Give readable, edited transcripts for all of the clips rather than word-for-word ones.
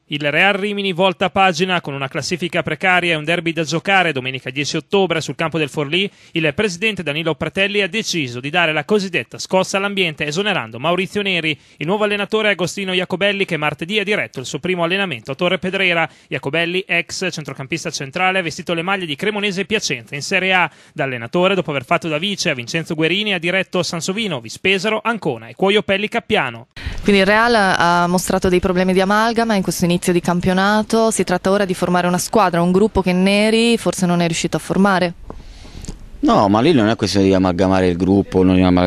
Il Real Rimini volta pagina con una classifica precaria e un derby da giocare domenica 10 ottobre sul campo del Forlì. Il presidente Danilo Pratelli ha deciso di dare la cosiddetta scossa all'ambiente esonerando Maurizio Neri. Il nuovo allenatore è Agostino Iacobelli, che martedì ha diretto il suo primo allenamento a Torre Pedrera. Iacobelli, ex centrocampista centrale, ha vestito le maglie di Cremonese e Piacenza in Serie A. Da allenatore, dopo aver fatto da vice a Vincenzo Guerini, ha diretto Sansovino, Vispesaro, Ancona e Cuoio Pelli Cappiano. Quindi il Real ha mostrato dei problemi di amalgama in questo inizio di campionato. Si tratta ora di formare una squadra, un gruppo che Neri forse non è riuscito a formare. No, ma lì non è questione di amalgamare il gruppo,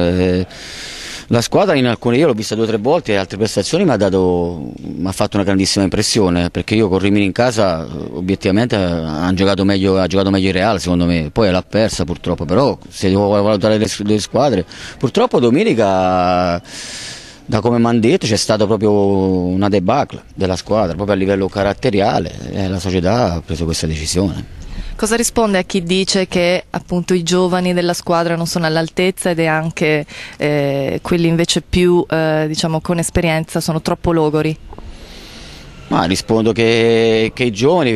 la squadra in alcune, io l'ho vista 2 o 3 volte e altre prestazioni mi ha fatto una grandissima impressione, perché io con Rimini in casa obiettivamente ha giocato meglio il Real secondo me, poi l'ha persa purtroppo, però se devo valutare le squadre, purtroppo domenica, da come mi hanno detto, c'è stata proprio una debacle della squadra, proprio a livello caratteriale, e la società ha preso questa decisione. Cosa risponde a chi dice che appunto i giovani della squadra non sono all'altezza ed è anche quelli invece più diciamo con esperienza sono troppo logori? Ma rispondo che i giovani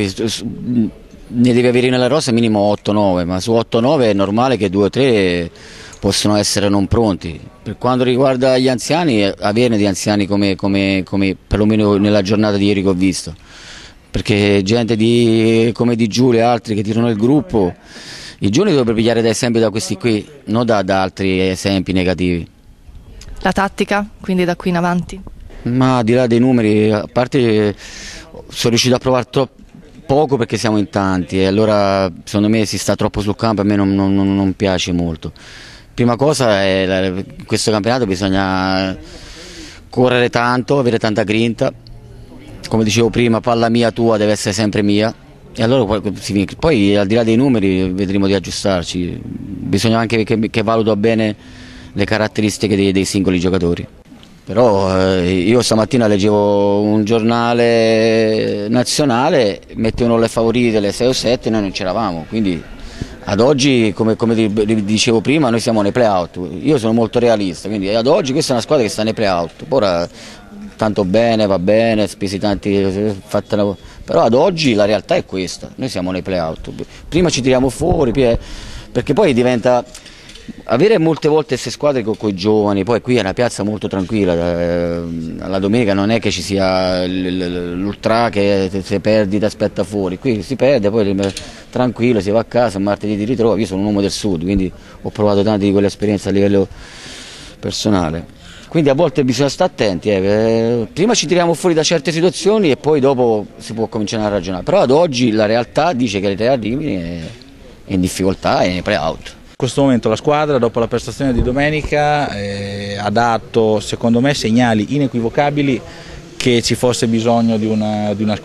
ne devi avere nella rosa minimo 8-9, ma su 8-9 è normale che 2 o 3 possono essere non pronti. Per quanto riguarda gli anziani, averne di anziani come perlomeno nella giornata di ieri che ho visto, perché gente come Di Giulio e altri che tirano il gruppo, i giovani dovrebbero pigliare da esempio da questi qui, non da altri esempi negativi. La tattica, quindi da qui in avanti? Ma al di là dei numeri, a parte sono riuscito a provare poco perché siamo in tanti e allora secondo me si sta troppo sul campo, a me non piace molto. Prima cosa, in questo campionato bisogna correre tanto, avere tanta grinta, come dicevo prima, palla mia, tua deve essere sempre mia, e allora poi al di là dei numeri vedremo di aggiustarci, bisogna anche che valuto bene le caratteristiche dei singoli giocatori. Però io stamattina leggevo un giornale nazionale, mettevano le favorite le 6 o 7 e noi non c'eravamo, quindi ad oggi, come dicevo prima, noi siamo nei play-out. Io sono molto realista, quindi ad oggi questa è una squadra che sta nei play-out. Ora tanto bene, va bene, spesi tanti, però ad oggi la realtà è questa, noi siamo nei play-out. Prima ci tiriamo fuori, perché poi diventa avere molte volte queste squadre con i giovani, poi qui è una piazza molto tranquilla, la domenica non è che ci sia l'ultra che se perdi ti aspetta fuori, qui si perde, poi tranquillo, si va a casa, martedì ti ritrovi. Io sono un uomo del sud, quindi ho provato tante di quelle esperienze a livello personale, quindi a volte bisogna stare attenti, prima ci tiriamo fuori da certe situazioni e poi dopo si può cominciare a ragionare, però ad oggi la realtà dice che l'Italia Rimini è in difficoltà e nei play-out. In questo momento la squadra, dopo la prestazione di domenica, ha dato secondo me segnali inequivocabili che ci fosse bisogno di una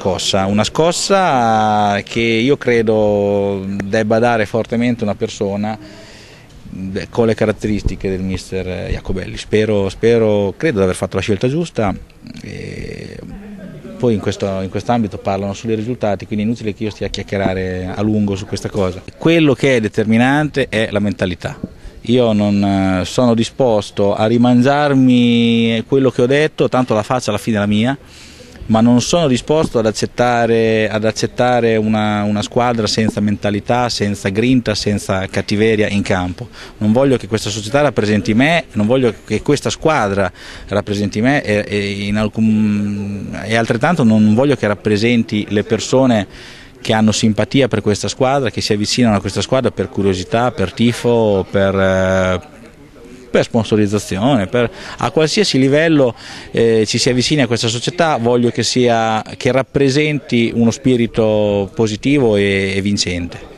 scossa che io credo debba dare fortemente una persona con le caratteristiche del mister Iacobelli. Credo di aver fatto la scelta giusta. Poi in quest'ambito parlano solo i risultati, quindi è inutile che io stia a chiacchierare a lungo su questa cosa. Quello che è determinante è la mentalità. Io non sono disposto a rimangiarmi quello che ho detto, tanto la faccia alla fine è la mia, ma non sono disposto ad accettare una squadra senza mentalità, senza grinta, senza cattiveria in campo. Non voglio che questa società rappresenti me, non voglio che questa squadra rappresenti me e altrettanto non voglio che rappresenti le persone che hanno simpatia per questa squadra, che si avvicinano a questa squadra per curiosità, per tifo, per sponsorizzazione, a qualsiasi livello ci si avvicini a questa società. Voglio che rappresenti uno spirito positivo e vincente.